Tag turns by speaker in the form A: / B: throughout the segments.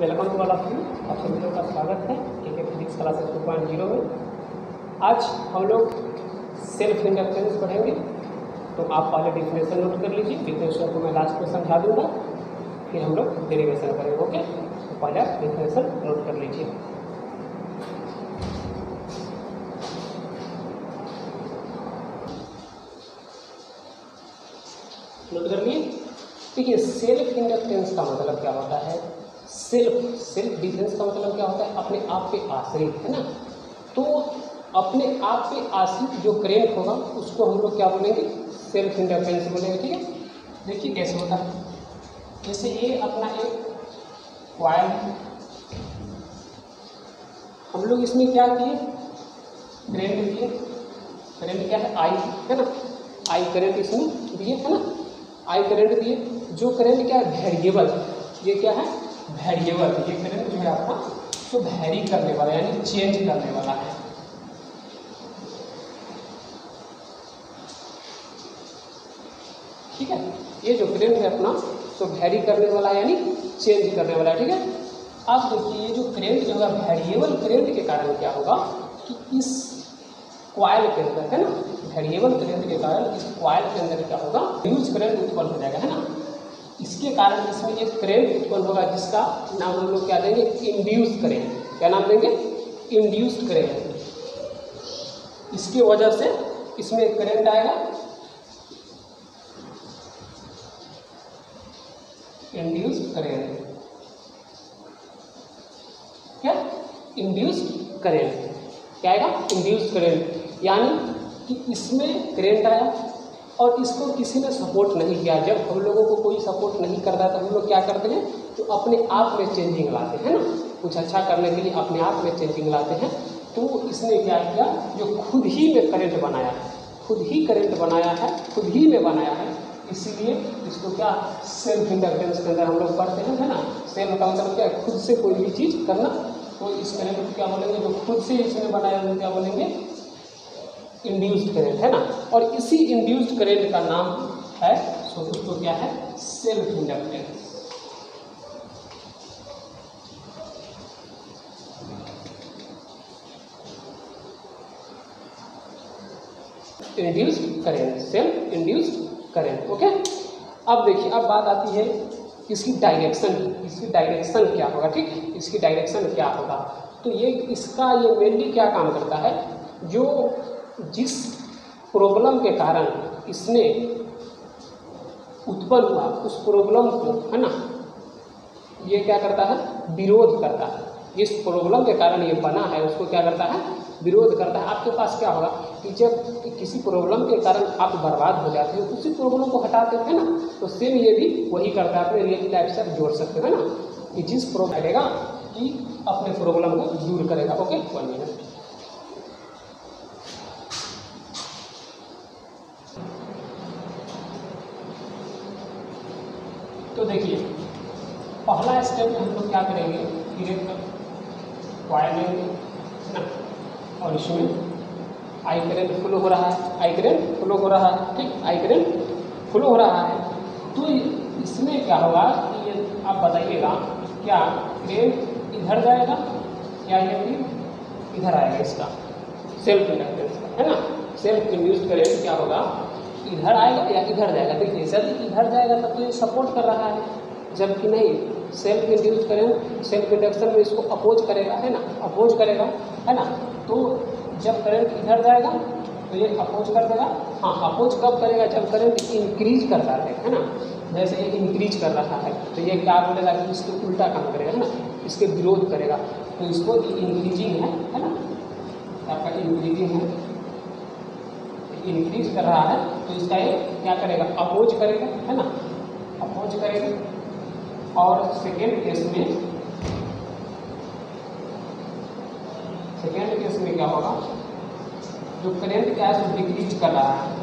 A: Welcome to all of you. आप सभी लोगों का स्वागत है के फिजिक्स क्लासेस 2.0 में। आज हम लोग सेल्फ इंडक्टेंस पढ़ेंगे, तो आप पहले डिफिनेशन नोट कर लीजिए। डिफिनेशन को मैं लास्ट में समझा दूंगा, फिर हम लोग डेरिवेशन करेंगे। ओके, तो पहले आप डिफिनेशन नोट कर लीजिए। नोट कर लिए। देखिए, सेल्फ इंडक्टेंस का मतलब क्या होता है? सेल्फ डिफरेंस का मतलब क्या होता है? अपने आप पे आश्रित, है ना। तो अपने आप पे आश्रित जो करंट होगा उसको हम लोग क्या बोलेंगे? सेल्फ इंडक्टेंस बोलेंगे। ठीक है, देखिए कैसे होता है। जैसे ये अपना एक कॉइल, हम लोग इसमें क्या किए? करंट दिए। करंट क्या है? आई, है ना। आई करंट इसमें दिए, है ना। आई करंट दिए। जो करंट क्या है? वेरिएबल। ये क्या है? वेरिएबल। ये करंट जो है आपका तो वेरी करने वाला, यानी चेंज करने वाला है। ठीक है, ये जो करंट है अपना तो वेरी करने वाला है, यानी चेंज करने वाला है। ठीक है, अब देखिए ये जो करंट जो है वेरिएबल करंट के कारण क्या होगा कि इस कॉइल के अंदर, है ना, वेरिएबल करंट के कारण इस कॉइल के अंदर क्या होगा? इंड्यूस करंट उत्पन्न हो जाएगा, है ना। इसके कारण इसमें एक करंट उत्पन्न होगा जिसका नाम हम लोग क्या देंगे? Induce current. क्या नाम देंगे? Induced current. इसकी वजह से इसमें एक करंट आएगा, इंड्यूस्ड करंट। क्या? Induced current. क्या आएगा? Induced current. यानी कि इसमें करंट आया और इसको किसी ने सपोर्ट नहीं किया। जब हम लोगों को कोई सपोर्ट नहीं करता तो हम लोग क्या करते हैं? तो अपने आप में चेंजिंग लाते हैं ना। कुछ अच्छा करने के लिए अपने आप में चेंजिंग लाते हैं। तो इसने क्या किया? जो खुद ही में करंट बनाया है, खुद ही करंट बनाया है, खुद ही में बनाया है। इसीलिए इसको क्या सेल्फ इंडक्टेंस के अंदर हम लोग पढ़ते हैं, है ना। सेल्फ का मतलब क्या है? खुद से कोई भी चीज़ करना। तो इस करंट को क्या बोलेंगे? जो खुद से इसने बनाया है क्या बोलेंगे? इंड्यूस्ड करंट, है ना। और इसी इंड्यूस्ड करंट का नाम है, सो उसको क्या है? Self inductance. Induced current, self induced current. Okay, अब देखिए, अब बात आती है इसकी डायरेक्शन की। इसकी डायरेक्शन क्या होगा? ठीक है, इसकी डायरेक्शन क्या होगा? तो ये इसका ये मेनली क्या काम करता है? जो जिस प्रॉब्लम के कारण इसने उत्पन्न हुआ उस प्रॉब्लम को, है ना, ये क्या करता है? विरोध करता है। जिस प्रॉब्लम के कारण ये बना है उसको क्या करता है? विरोध करता है। आपके पास क्या होगा कि जब किसी प्रॉब्लम के कारण आप बर्बाद हो जाते हो, उसी प्रॉब्लम को हटाते हो, है ना। तो सेम ये भी वही करता है, अपने रियल लाइफ से जोड़ सकते हो, है ना। कि जिस प्रॉब्लम करेगा कि अपने प्रॉब्लम को दूर करेगा। Okay, 1 minute. तो देखिए, पहला स्टेप में हम लोग क्या करेंगे? डायरेक्ट कॉइल लेंगे, है ना, और इसमें आई करंट फ्लो हो रहा है। आई करंट फ्लो हो रहा है। ठीक, आई करंट फ्लो हो रहा है। तो इसमें क्या होगा कि ये आप बताइएगा, क्या करंट इधर जाएगा या ये फिर इधर आएगा? इसका सेल्फ इंडक्टेंस, है ना। सेल्फ इंड्यूस्ड करंट क्या होगा? इधर आएगा या इधर जाएगा? देखिए, यदि इधर जाएगा तब तो ये सपोर्ट कर रहा है, जबकि नहीं, self induced current self induction में इसको अपोज करेगा, है ना, अपोज करेगा, है ना। तो जब करंट इधर जाएगा तो ये अपोज कर देगा। हाँ, अपोज कब करेगा? जब करंट इंक्रीज करता है ना। जैसे ये इंक्रीज कर रहा है तो ये क्या बोलेगा कि इसके उल्टा काम करेगा, है ना, इसके विरोध करेगा। तो इसको इंक्रीजिंग है ना, आपका इंक्रीजिंग है, इंक्रीज कर रहा है तो इसका ये क्या करेगा? अपोज करेगा, है ना, अपोज करेगा। और सेकेंड केस में क्या होगा? जो करंट क्या है तो डिक्रीज कर रहा है।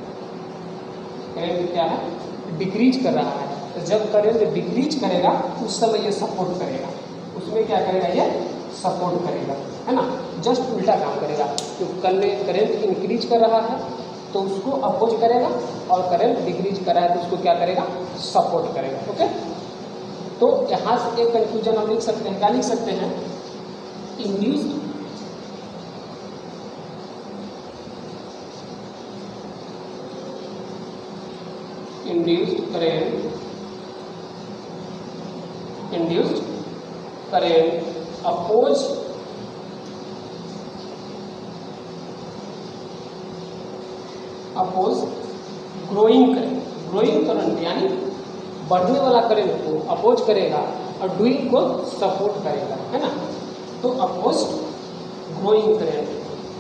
A: करंट क्या है? डिक्रीज कर रहा है। तो जब करंट डिक्रीज करेगा उस समय ये सपोर्ट करेगा। उसमें क्या करेगा? ये सपोर्ट करेगा, है ना, जस्ट उल्टा काम करेगा। जो करंट इंक्रीज कर रहा है तो उसको अपोज करेगा, और करंट डिक्रीज कर रहा है तो उसको क्या करेगा? सपोर्ट करेगा। ओके, तो यहाँ से एक कंफ्यूजन हम लिख सकते हैं, क्या लिख सकते हैं, induced current oppose growing current यानी बढ़ने वाला करंट को अपोज करेगा और डूइंग को सपोर्ट करेगा, है ना। तो अपोज ग्रोइंग करंट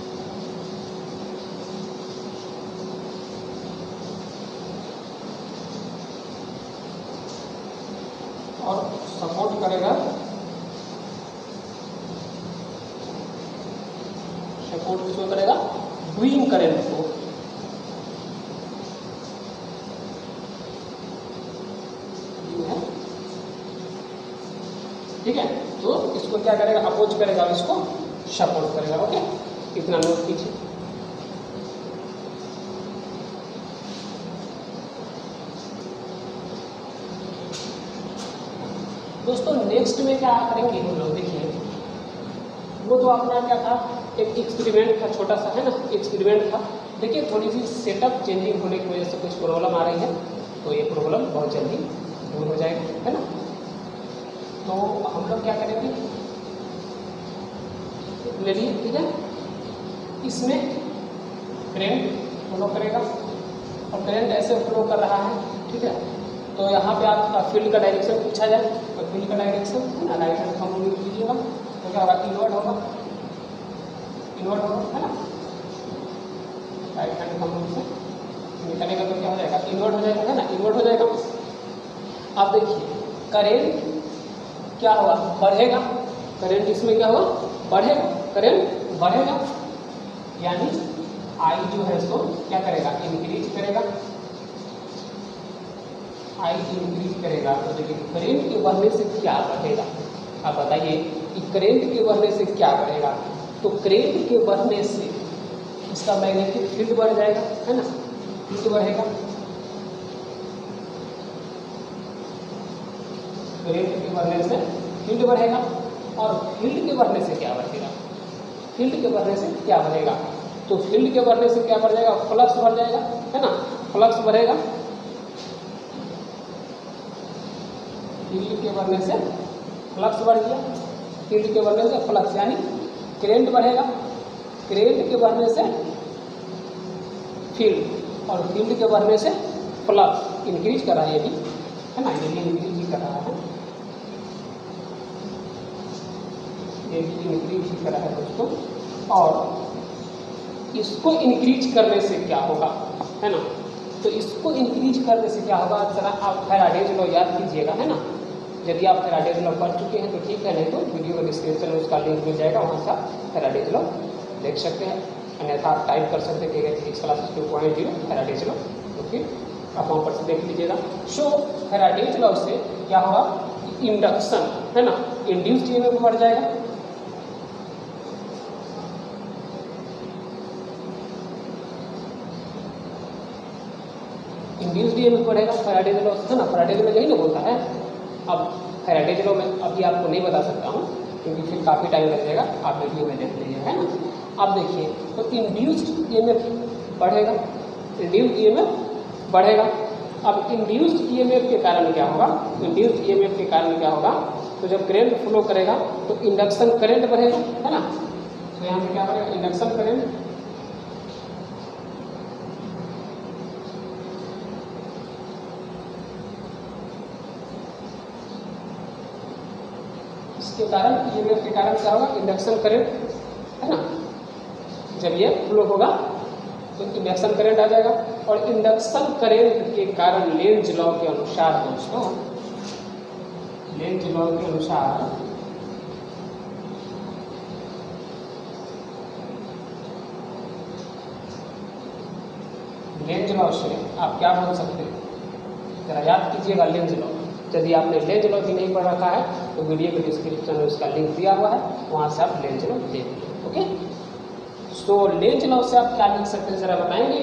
A: और सपोर्ट करेगा किसको करेगा, डूइंग करंट को। ठीक है, तो इसको क्या करेगा, अपोज करेगा, इसको सपोर्ट करेगा। ओके, इतना नोट कीजिए। दोस्तों नेक्स्ट में क्या करेंगे हम लोग, देखिए वो तो अपना क्या था, एक एक्सपेरिमेंट था, छोटा सा, है ना, एक्सपेरिमेंट था। देखिए थोड़ी सी सेटअप चेंजिंग होने की वजह से कुछ प्रॉब्लम आ रही है, तो ये प्रॉब्लम बहुत जल्दी दूर हो जाएगा, है ना। तो हम लोग क्या करेंगे, ले लिए, ठीक है, इसमें करंट फ्लो करेगा और करंट ऐसे फ्लो कर रहा है, ठीक है। तो यहाँ पे आपका फील्ड का डायरेक्शन पूछा जाए, तो फील्ड का डायरेक्शन, है ना, राइट हैंड थंब यूज कीजिएगा, तो क्या होगा, इनवर्ड होगा, है ना, राइट हैंड थंब से निकलेगा तो क्या हो जाएगा, इनवर्ड हो जाएगा, है ना, इनवर्ड हो जाएगा। अब देखिए करंट क्या हुआ, बढ़ेगा, करंट इसमें क्या हुआ, बढ़ेगा, करंट बढ़ेगा, यानी आई जो है सो क्या करेगा, इंक्रीज करेगा, आई इंक्रीज करेगा। तो देखिए करंट के बढ़ने से क्या बढ़ेगा, आप बताइए कि करंट के बढ़ने से क्या बढ़ेगा। तो करंट के बढ़ने से इसका मैग्नेटिक फील्ड बढ़ जाएगा, है ना, फील्ड बढ़ेगा, करंट के बढ़ने से फील्ड बढ़ेगा, और फील्ड के बढ़ने से क्या बढ़ेगा, फील्ड के बढ़ने से क्या बढ़ेगा, तो फील्ड के बढ़ने से क्या बढ़ जाएगा, फ्लक्स बढ़ जाएगा, है ना, फ्लक्स बढ़ेगा, फील्ड के बढ़ने से फ्लक्स बढ़ गया, फील्ड के बढ़ने से फ्लक्स यानी करंट बढ़ेगा, करंट के बढ़ने से फील्ड, और फील्ड के बढ़ने से फ्लक्स इंक्रीज कर रहा है, ये भी, है ना, ये भी इंक्रीज ही कर रहा है, ये भी इंक्रीज ही कर रहा है दोस्तों। और इसको इंक्रीज करने से क्या होगा, है ना, तो इसको इंक्रीज करने से क्या होगा, जरा आप फैराडेज लॉ याद कीजिएगा, है ना। यदि आप फैराडेज लॉ पढ़ चुके हैं तो ठीक है, नहीं तो वीडियो का डिस्क्रिप्शन में उसका लिंक मिल जाएगा, वहाँ से आप फैराडेज लॉ देख सकते हैं, अन्यथा आप टाइप कर सकते हैं फिजिक्स क्लासेस 2.0 फैराडेज लॉ, तो फिर आप वहाँ पर से देख लीजिएगा। सो फैराडेज लॉ से क्या होगा, इंडक्शन, है ना, इंड्यूस्ड ईएमएफ बढ़ जाएगा, इंड्यूस्ड ईएमएफ बढ़ेगा, फैराडेज लॉ से, है ना, फैराडेज लॉ यही ना बोलता है। अब फैराडेज लॉ में अभी आपको नहीं बता सकता हूँ क्योंकि फिर काफ़ी टाइम लग जाएगा, आप वीडियो में देख लीजिए, है ना। अब देखिए तो इंड्यूस्ड ईएमएफ बढ़ेगा, इंड्यूस्ड ईएमएफ बढ़ेगा। अब इंड्यूस्ड ईएमएफ के कारण क्या होगा, इंड्यूस्ड ईएमएफ के कारण क्या होगा, तो जब करंट फ्लो करेगा तो इंडक्शन करंट बढ़ेगा, है ना। तो यहाँ पे क्या बढ़ेगा, इंडक्शन करंट, इसके कारण ईएमएफ के कारण क्या होगा, इंडक्शन करंट, है ना, जब ये फ्लो होगा तो इंडक्शन करंट आ जाएगा। और इंडक्शन करंट के कारण लेंज लॉ के अनुसार दोस्तों, लेंज लॉ के अनुसार लेंज लॉ से आप क्या बोल सकते हैं, जरा याद कीजिएगा लेंज लॉ। यदि आपने लेंज लॉ भी नहीं पढ़ रखा है तो वीडियो के डिस्क्रिप्शन में उसका लिंक दिया हुआ है, वहाँ से आप लेंज लॉ देख लीजिए। ओके, सो लेंज लॉ से आप क्या लिख सकते हैं, जरा बताएंगे।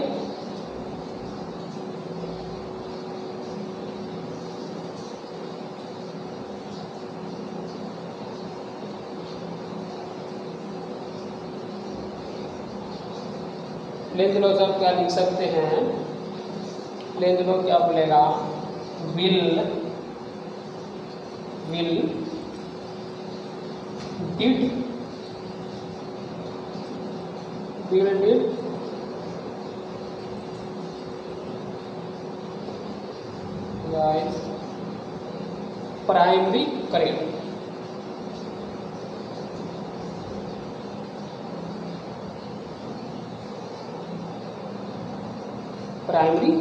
A: लेंथ लॉ से क्या लिख सकते हैं, लेंथ लॉ क्या बोलेगा, विल डिड primary current. Primary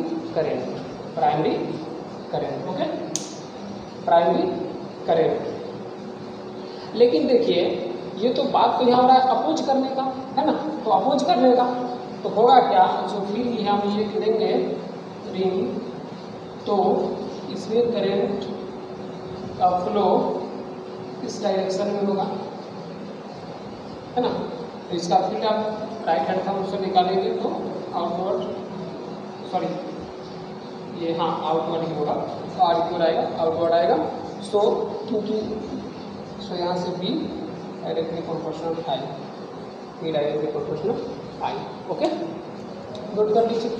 A: current okay, primary current. लेकिन देखिए ये तो बात तो यहाँ हो रहा है अपोज करने का, है ना, तो अपोज करने का तो होगा क्या, जो फिर ये हम लिख देंगे रिंग, तो इसमें करेंट का फ्लो इस डायरेक्शन में होगा, है ना। तो इसका फील्ड आप राइट हैंड थंब से निकालेंगे तो आउटवर्ड, सॉरी ये हाँ आउटवर्ड ही होगा, तो आउटवर्ड आएगा, आउटवर्ड आएगा। सो क्योंकि सो यहाँ से B directly proportional I, B directly proportional I. Okay, note कर लीजिए।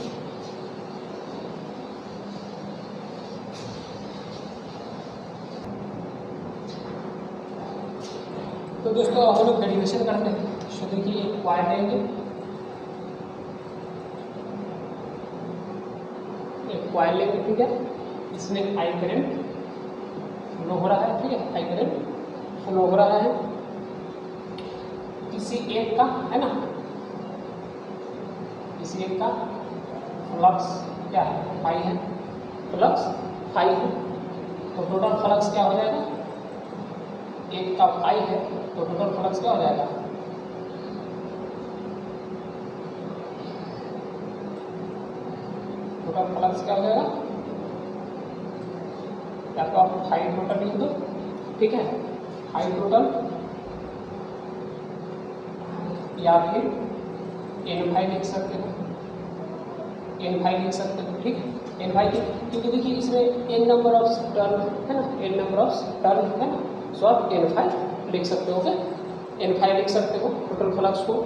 A: तो दोस्तों हम लोग डेरिवेशन करते हैं। सो देखिए एक कॉइल लेंगे, एक कॉइल लेंगे, ठीक है, इसमें आई करंट फ्लो हो रहा है, ठीक है, आई करंट फ्लो हो रहा है किसी एक का, है ना, किसी एक का फ्लक्स क्या है, फाई है, फ्लक्स फाई है। तो टोटल फ्लक्स क्या हो जाएगा, एक का फाई है तो टोटल फ्लक्स क्या हो जाएगा, टोटल फ्लक्स क्या हो जाएगा, या तो आप फाई टोटल लिख दो, ठीक है, फाई टोटल, या फिर एन फाई लिख सकते हो, एन फाई लिख सकते हो, ठीक है, एन फाई, क्योंकि देखिए इसमें एन नंबर ऑफ टर्न है ना, एन नंबर ऑफ टर्न है ना, सो आप एन फाई लिख सकते हो, एन फाई लिख सकते हो टोटल फ्लक्स को।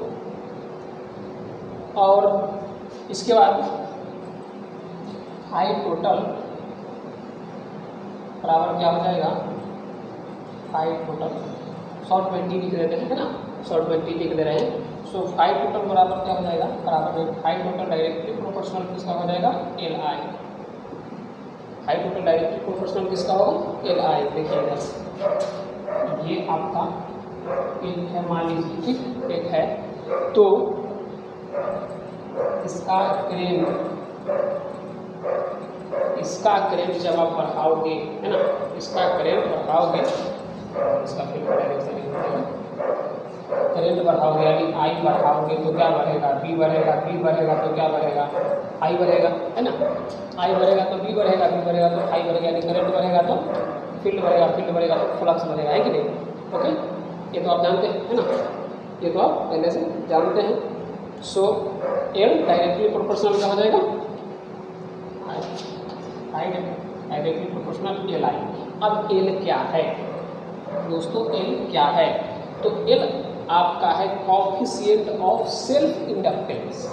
A: और इसके बाद फाई टोटल बराबर क्या हो जाएगा, फाई टोटल शॉर्ट में टी लिख देते हैं, है ना, शॉर्ट में टी लिख दे रहे हैं। सो फाई टोटल बराबर क्या हो जाएगा, बराबर में फाई टोटल डायरेक्टली प्रोपोर्शनल किसका हो जाएगा, L I. Phi total directly proportional किसका होगा, एल आई। देखिएगा ये आपका एक है, मान लीजिए, ठीक, एक है, तो इसका करेंट जब आप बढ़ाओगे, है ना, इसका करेंट बढ़ाओगे, इसका फिर डायरेक्शन करेंट बढ़ाओगे यानी आई बढ़ाओगे तो क्या बढ़ेगा, बी बढ़ेगा, बी बढ़ेगा तो क्या बढ़ेगा, आई बढ़ेगा, है ना, आई बढ़ेगा तो बी बढ़ेगा, बी बढ़ेगा तो आई बढ़ेगा, यानी करेंट बढ़ेगा तो फील्ड बढ़ेगा, फील्ड बढ़ेगा तो फ्लक्स बढ़ेगा, है कि नहीं। ओके, ये तो आप जानते हैं, है ना, ये तो आप पहले से जानते हैं। सो एल डायरेक्टली प्रोपोर्शनल क्या हो जाएगा, I directly proportional L I. अब एल क्या है दोस्तों, एल क्या है, तो एल आपका है coefficient of self inductance.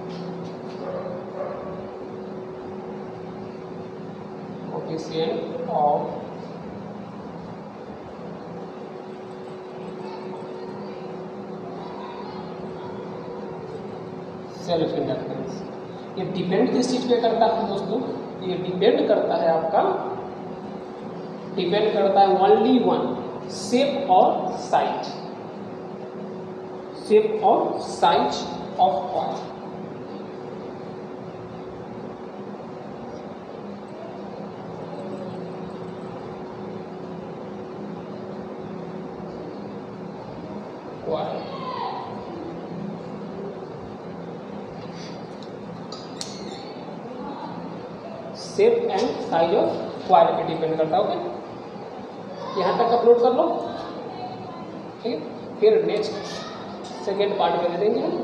A: Coefficient of self inductance. ये डिपेंड किस चीज पे करता है दोस्तों, ये डिपेंड करता है आपका, डिपेंड करता है ओनली वन शेप और साइज, शेप और size of coil. Shape and size of coil पे डिपेंड करता है। ओके, यहाँ तक अपलोड कर लो, ठीक है, फिर नेक्स्ट सेकेंड पार्ट में दे देंगे।